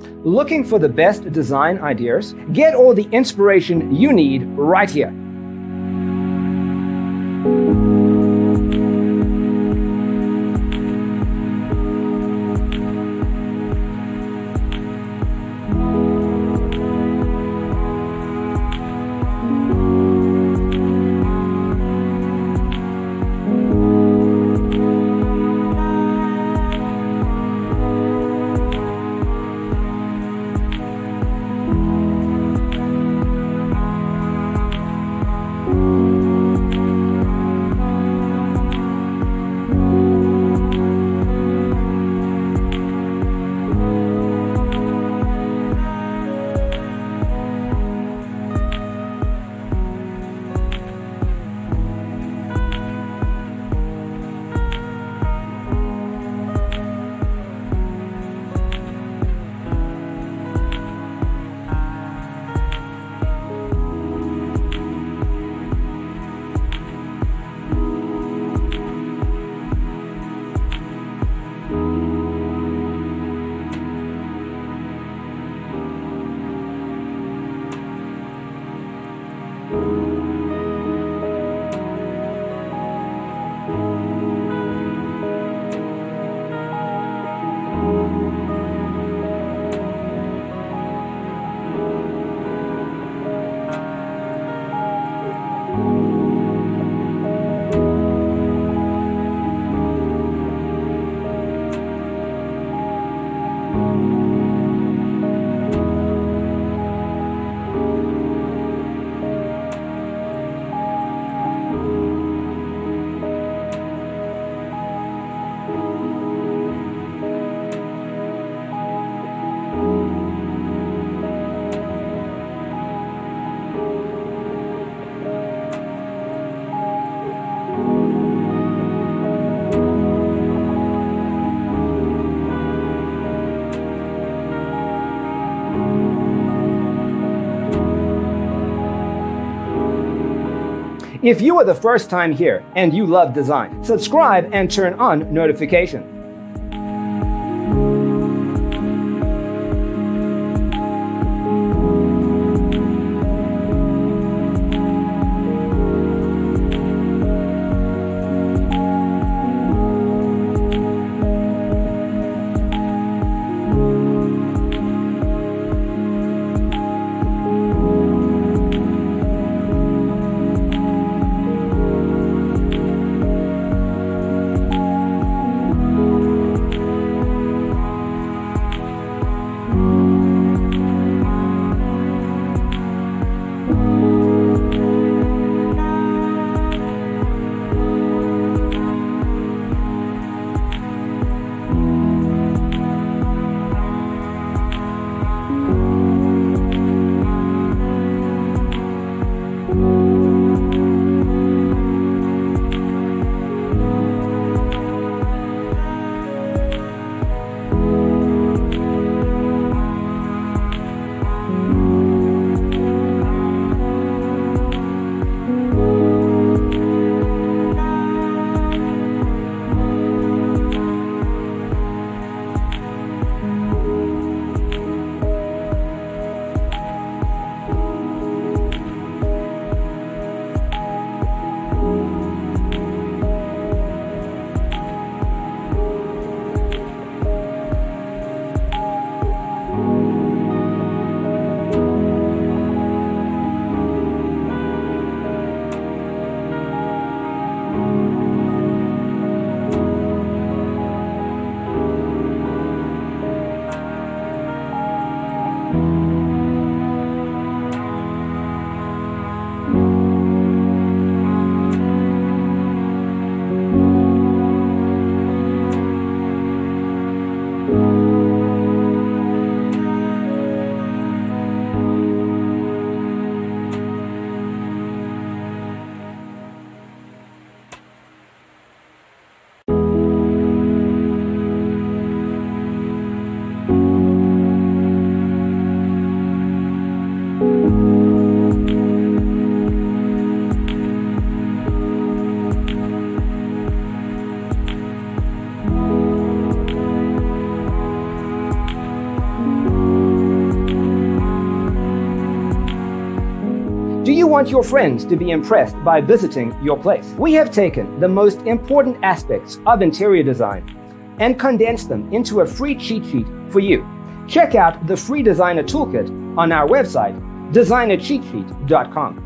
Looking for the best design ideas? Get all the inspiration you need right here. If you are the first time here and you love design, subscribe and turn on notifications. Do you want your friends to be impressed by visiting your place? We have taken the most important aspects of interior design and condensed them into a free cheat sheet for you. Check out the free designer toolkit on our website, designercheatsheet.com.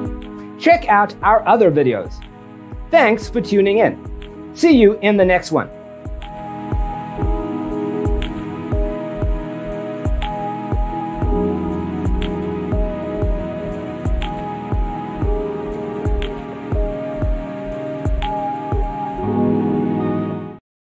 Check out our other videos. Thanks for tuning in. See you in the next one.